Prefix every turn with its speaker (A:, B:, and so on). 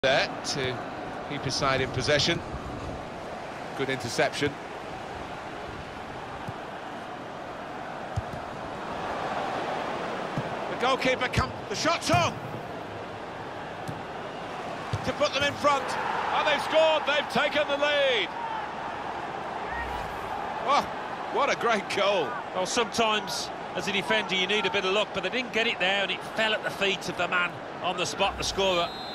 A: there to keep his side in possession. Good interception. The goalkeeper the shot's on! To put them in front.
B: And they've scored, they've taken the lead.
A: Oh, what a great goal.
B: Well, sometimes, as a defender, you need a bit of luck, but they didn't get it there, and it fell at the feet of the man on the spot, the scorer.